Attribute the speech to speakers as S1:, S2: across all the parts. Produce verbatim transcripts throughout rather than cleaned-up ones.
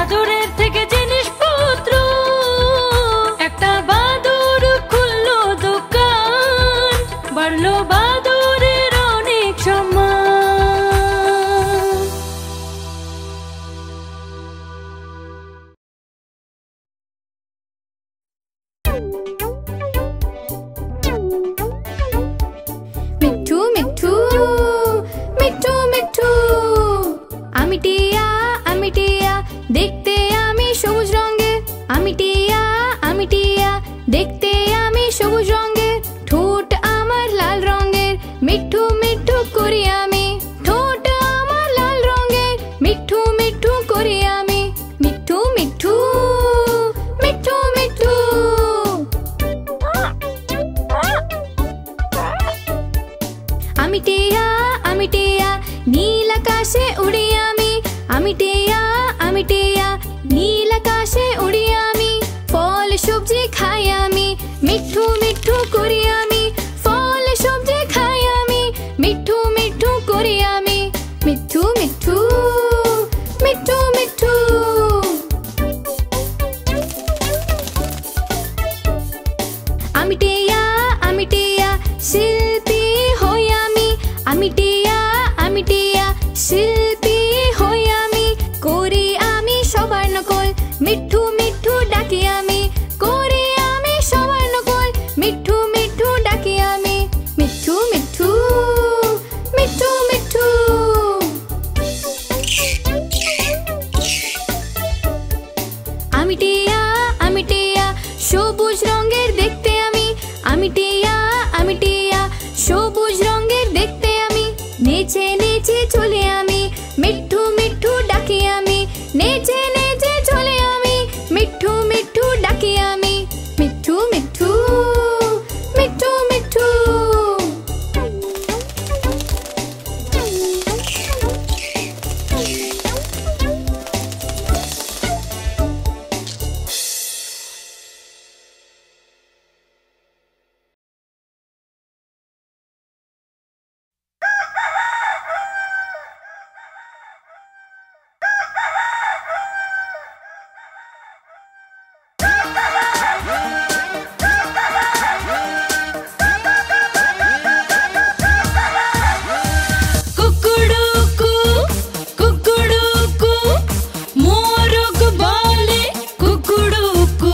S1: বাদুরের থেকে জিনিসপত্র, একটা বাদুর খুললো দোকান, বাড়লো বাদুরের অনেক সম্মান।
S2: মিঠু মিঠু মিঠু মিঠু, আমি টিয়া আমি টিয়া, দেখতে আমি সবুজ রঙের। আমি টিয়া আমি টিয়া, দেখতে আমি সবুজ রঙের। ঠোঁট আমার লাল রঙের, মিঠু মিঠু করি আমি। ঠোঁট আমার লাল রঙের, মিঠু মিঠু করি আমি। মিঠু মিঠু মিঠু মিঠু। আমি টিয়া আমি টিয়া, নীল আকাশে উড়ি আমি। আমি টিয়া আমি টিয়া, নীল আকাশে উড়ি আমি। ফল সবজি খাই আমি, মিঠু মিঠু করি আমি। ফল সবজি খাই আমি, মিঠু মিঠু করি আমি। মিঠু মিঠু মিঠু মিঠু। আমি টিয়া আমি টিয়া, শিল্পী হই আমি। আমি টিয়া আমি টিয়া, শিল্পী হই আমি। করি আমি সবার নকল, মিঠু মিঠু ডাকি আমি। করি আমি সবার নকল, মিঠু মিঠু ডাকি আমি। মিঠু মিঠু মিঠু মিঠু। আমি টিয়া আমি টিয়া, সবুজ রঙের দেখতে আমি। আমি টিয়া আমি টিয়া, সবুজ রঙের দেখতে আমি। নেচে নেচে চলে আমি, মিঠু মিঠু ডাকি আমি। নেচে নেচে চলে আমি, মিঠু মিঠু ডাকি আমি। মিঠু মিঠু মিঠু মিঠু।
S1: কুকুড়ুকু কুকুড়ুকু, মোরগ বলে কুকুড়ুকু।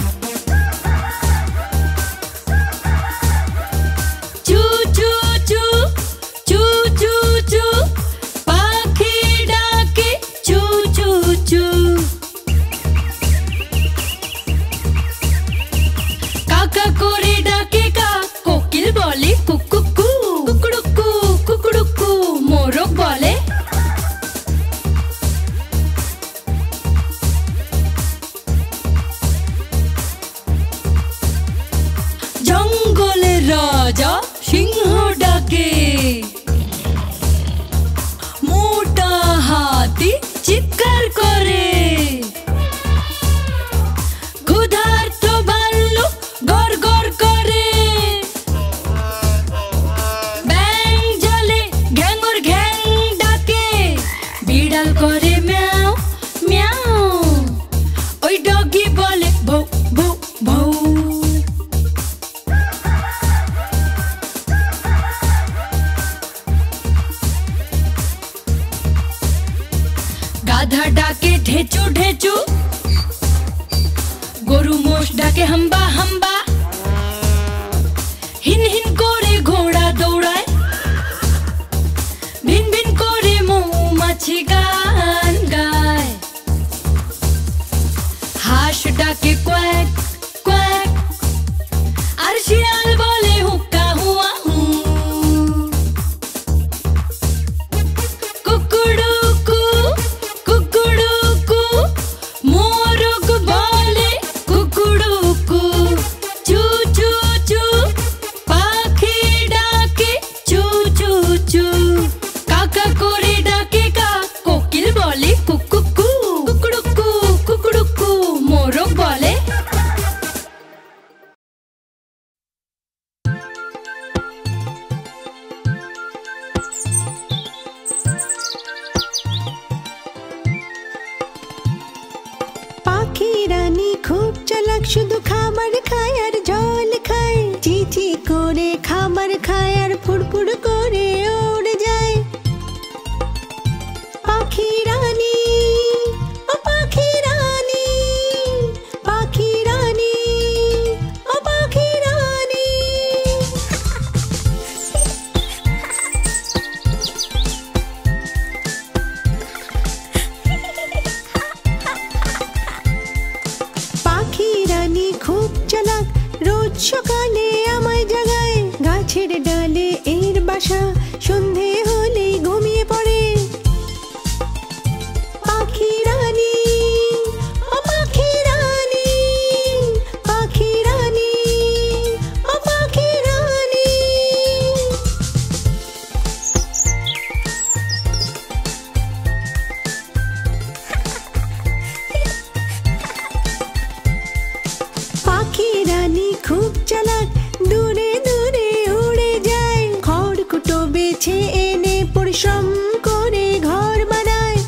S1: চু চু চু চু চু চু, পাখি ডাকে চু চু চু। কাকা করে ডাকে কা, কোকিল বলে কুকুকু। কুকুড়ুকু কুকুড়ুকু, মোরগ বলে। জঙ্গলের রাজা সিংহ ডাকে, মোটা হাতি চিৎকার করে। ক্ষুধার্ত ভাল্লুক গড় গড় করে। ব্যাং জলে ঘ্যাঙর ঘ্যাং ডাকে, বিড়াল করে ম্যাও ম্যাও। ওই ডগি বলে ভৌ ভৌ ভৌ। গাধা ডাকে ঢেচু ঢেচু, গরু মোষ ডাকে হাম্বা হাম্বা। হিন হিন করে ঘোড়া দৌড়ায়, ভিন ভিন করে মৌমাছি গান গায়। হাঁস ডাকে কোয়াক কোয়াক, আর শিয়াল বলে হুক্কা হুয়া হু। কুকুড়ুকু কুকুড়ুকু, মোরগ বলে কুকুড়ুকু। চু চু চু, পাখি ডাকে চু চু চু। কাকা করে ডাকে কা, কোকিল বলে কুকুকু। কুকুড়ুকু কুকুড়ুকু, মোরগ বলে।
S3: পাখি রানী খুব চালাক, শুধু খাবার খায় আর জল খায়। চিচি করে খাবার খায় আর ফুড়ফুড় করে উড়ে যায়। পাখি রানী, ও পাখি রানী, পাখি রানী, ও পাখি রানী। পাখি রানী খুব চালাক, রোজ সকালে আমায় জাগায়। গাছের ডালে এর বাসা, সন্ধে হলেই ঘুমিয়ে পড়ে। পাখি রানী, ও পাখি রানী, পাখি রানী, ও পাখি রানী। পাখি রানী খুব চালাক, দূরে দূরে উড়ে যায়। খড়কুটো বেছে এনে পরিশ্রম করে ঘর বানায়।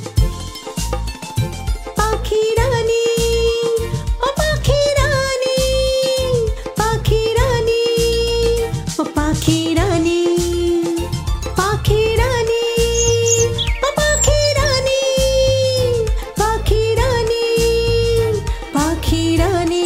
S3: পাখি রানী, ও পাখি রানী, পাখি রানী, ও পাখি রানী, পাখি রানী, ও পাখি রানী, পাখি রানী, পাখি রানী।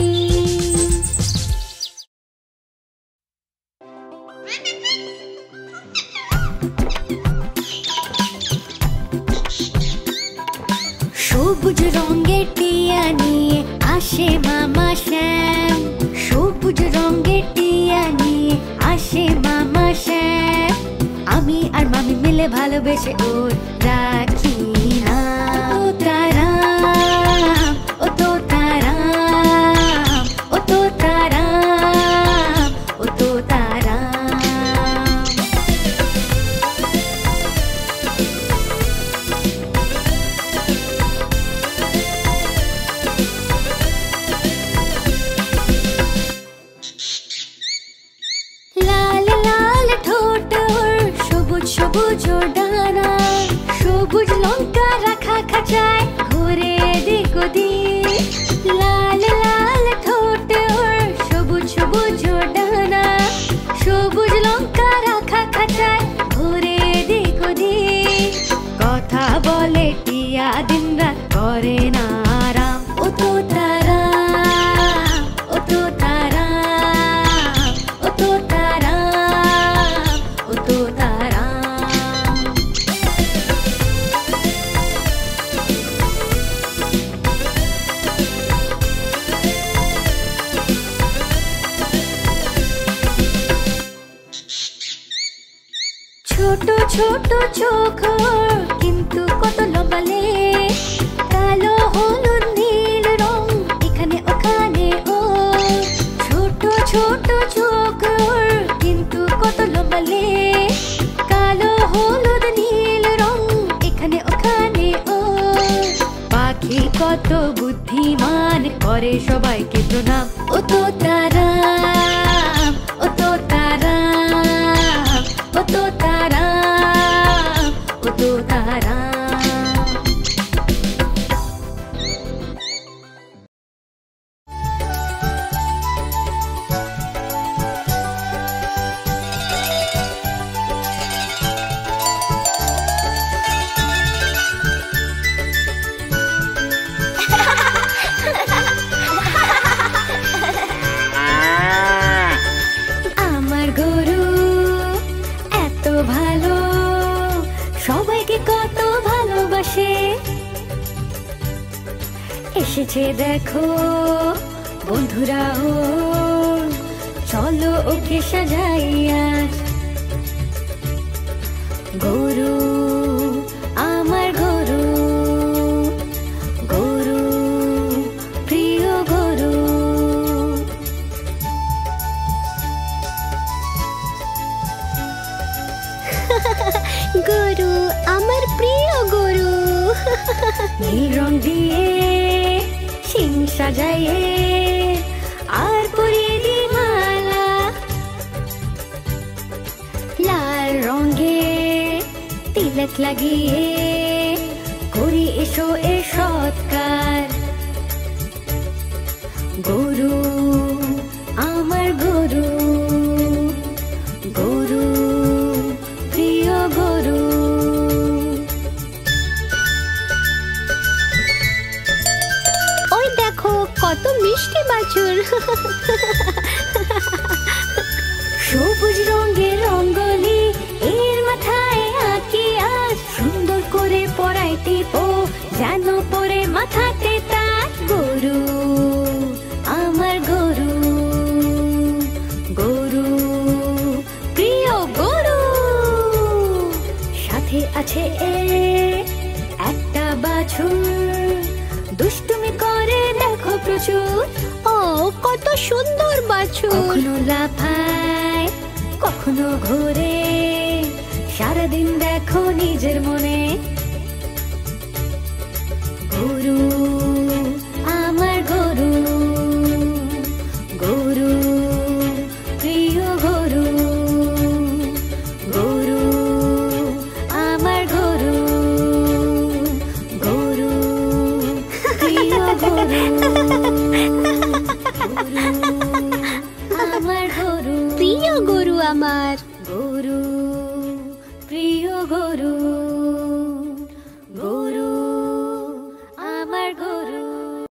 S1: সবুজ রঙের টিয়া নিয়ে আসে মামা শ্যাম, সবুজ রঙের টিয়া নিয়ে আসে মামা শ্যাম। আমি আর মামি মিলে ভালোবেসে ওর রাখি নাম। ও তারাম, ও তো তারাম, ও তো তারাম, ও তো তারাম। লাল লাল ঠোঁট ওর, সবুজ সবুজ ওর ডানা। সবুজ লঙ্কা রাখা খাঁচায়, ঘুরে এদিক ওদিক। লাল লাল ঠোঁট ওর, সবুজ সবুজ ওর ডানা। সবুজ লঙ্কা রাখা খাঁচায়, ঘুরে এদিক ওদিক। কথা বলে টিয়া, দিন রাত করে না আরাম। ও তো তারাম, ও তো তারাম, ও তো তারাম, ও তো তারাম। ছোট ছোট চোখ ওর, কিন্তু কত লম্বা লেজ। কালো হলুদ নীল রং, এখানে ওখানে ওর। ছোট ছোট চোখ ওর, কিন্তু কত লম্বা লেজ। কালো হলুদ নীল রং, এখানে ওখানে ওর। পাখি কত বুদ্ধিমান, করে সবাইকে প্রণাম। ও তো তারাম, ও তো তারাম, ও তো তারাম, ও তো তারাম। আমার গরু এত ভালো, সবাইকে কত ভালোবাসে। এসেছে দেখো বন্ধুরা ও, চলো ওকে সাজাই আজ। গরু, আমার গরু, গরু, প্রিয় গরু।
S2: গরু, আমার প্রিয় গরু।
S1: নীল রং দিয়ে শিং সাজাইয়ে, আর পরিয়ে দি মালা। লাল রঙে তিলক লাগিয়ে, করি এসো এ সৎকার। গরু আমার গরু, গরু প্রিয় গরু।
S2: ওই দেখো কত মিষ্টি বাছুর।
S1: সবুজ রঙের রঙ্গলি এর মাথায় আঁকি আজ, সুন্দর করে পরাই টিপো যেন পরে মাথাতে তার। গরু আমার গরু, গরু প্রিয় গরু। সাথে আছে এ একটা বাছুর, দুষ্টুমি করে দেখো প্রচুর।
S2: ও কত সুন্দর বাছুর।
S1: কখনো লাফায় কখনো ঘোরে, সারাদিন দেখো নিজের মনে। গরু আমার গরু, গরু প্রিয় গরু, গরু আমার গরু, গরু প্রিয় গরু, আমার গরু,
S2: প্রিয় গরু আমার,
S1: গরু প্রিয় গরু, গরু আমার গরু।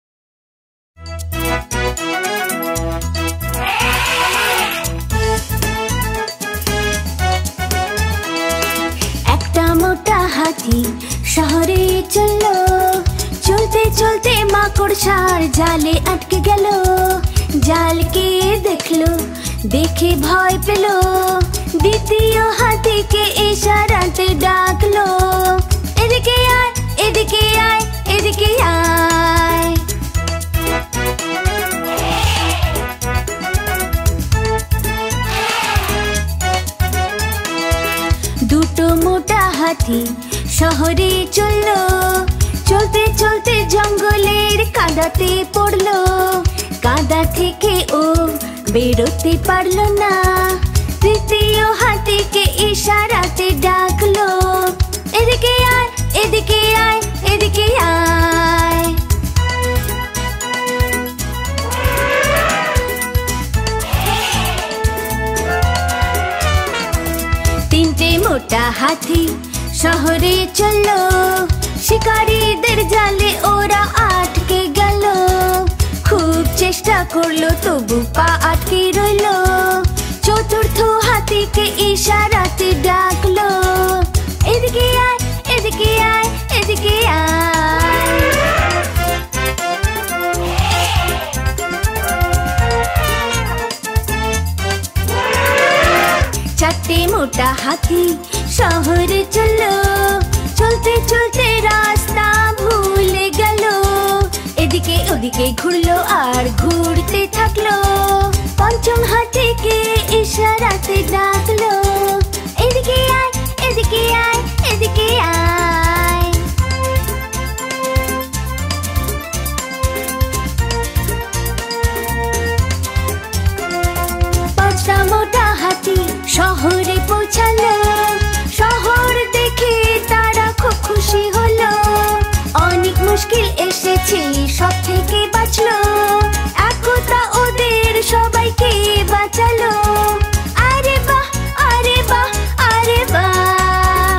S1: একটা মোটা হাতি শহরে চললো, চলতে চলতে মাকড়সার জালে আটকে গেল। জালকে দেখলো, দেখে ভয় পেল, দ্বিতীয় হাতিকে ইশারাতে ডাকলো, এদিকে আয় এদিকে আয় এদিকে আয়। দুটো মোটা হাতি শহরে চললো, চলতে চলতে জঙ্গলের কাদাতে পড়লো। কাদা থেকে ও বেরোতে পারলো না, তৃতীয় হাতিকে ইশারাতে ডাকলো, এদিকে আয় এদিকে আয় এদিকে আয়। তিনটে মোটা হাতি শহরে চললো, শিকারীদের জালে ওরা আটকে গেল। খুব চেষ্টা করলো তবু পা আটকে রইলো। চতুর্থ হাতিকে ইশারাতে ডাকলো, এদিকে আয় এদিকে আয় এদিকে আয়। চারটে মোটা হাতি শহরে চললো, চলতে চলতে রাস্তা ভুলে গেল। এদিকে ওদিকে ঘুরলো আর ঘুরতে থাকলো। পঞ্চম হাতিকে ইশারাতে ডাকলো, এদিকে আয় এদিকে আয় এদিকে আয়। পাঁচটা মোটা হাতি শহরে পৌঁছালো, শহর দেখে তারা খুব খুশি হলো। অনেক মুশকিল এসেছে সব থেকে বাঁচলো, একতা ওদের সবাইকে বাঁচালো। আরে বাহ আরে বাহ আরে বাহ।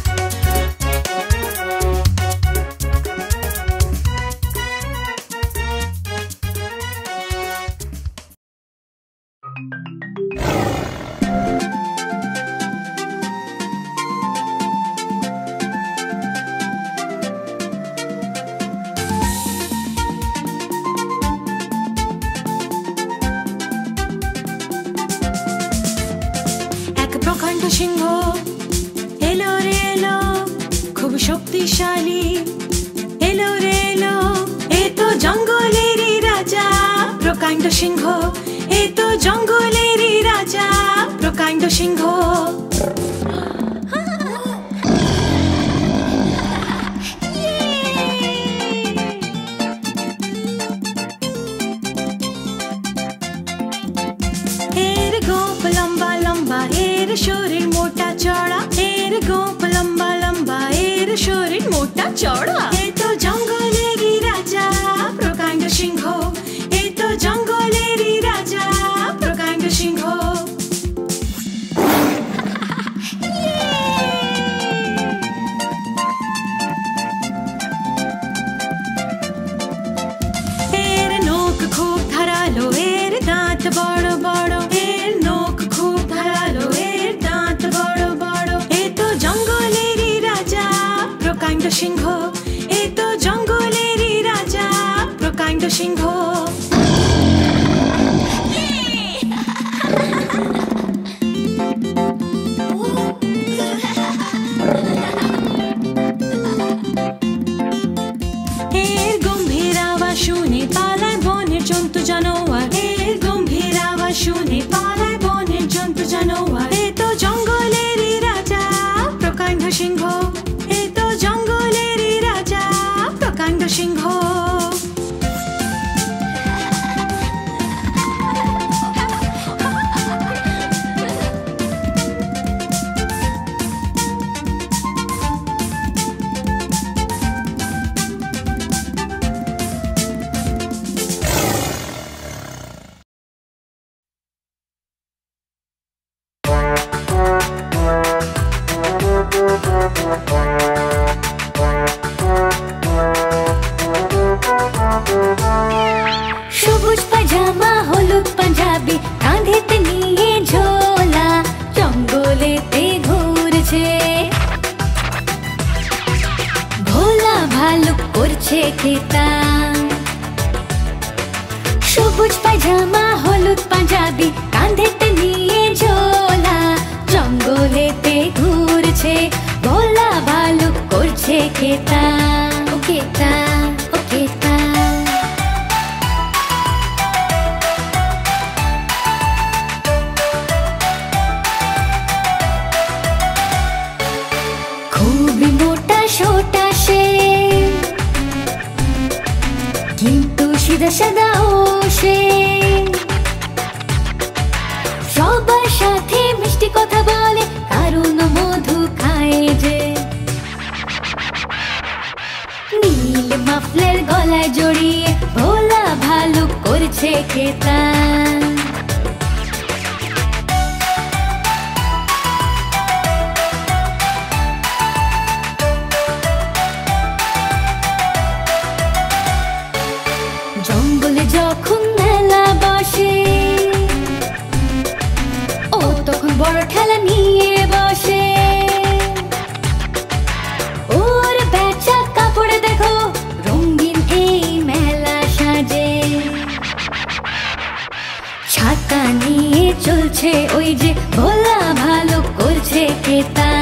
S3: প্রকাণ্ড সিংহ এলো রে এলো, খুব শক্তিশালী এলো রে এলো। এ তো জঙ্গলেরই রাজা প্রকাণ্ড সিংহ, এ তো জঙ্গলেরই রাজা প্রকাণ্ড সিংহ। এর গোপ লম্বা লম্বা, এর শরীর মোটা চড়া, এর গোপ লম্বা লম্বা, এর শরীর মোটা চড়া। এ তো জঙ্গলেরই রাজা প্রকাণ্ড সিংহ, এ তো জঙ্গল খুব ধারালো, এর দাঁত বড় বড়, এর নখ খুব ধারালো, এর দাঁত বড় বড়। এ তো জঙ্গলেরই রাজা প্রকাণ্ড সিংহ, এ তো জঙ্গলেরই রাজা প্রকাণ্ড সিংহ। এর গম্ভীর আওয়াজ শুনে পালায় বনের জন্তু জানোয়ার, এর গম্ভীর আওয়াজ শুনে পালায় বনের জন্তু জানোয়ার। এ তো জঙ্গলেরই রাজা প্রকাণ্ড সিংহ, এ তো জঙ্গলেরই রাজা প্রকাণ্ড সিংহ।
S1: সবুজ পাজামা হলুদ পাঞ্জাবি, কাঁধেতে নিয়ে ঝোলা, জঙ্গলেতে ঘুরছে। ভোলা ভালুক করছে খেতা। সবুজ পাজামা হলুদ পাঞ্জাবি, কাঁধেতে নিয়ে ঝোলা, জঙ্গলেতে ঘুরছে। ভোলা ভালুক করছে খেতা, ও খেতা, ও খেতা। খুবই মোটা সোটা সে, কিন্তু সিধা সাদা ও সে। সবার সাথে মিষ্টি কথা বলে, কারণ মধু খায় যে। নীল মাফলার গলায় জড়িয়ে ভোলা ভালুক করছে খেতা। জঙ্গলে যখন মেলা বসে, ও তখন বড় ঠেলা নিয়ে বসে। ওর বেচা কাপড়ে দেখো রঙিন এই মেলা সাজে। ছাতা নিয়ে চলছে ওই যে ভোলা ভালুক করছে খেতা।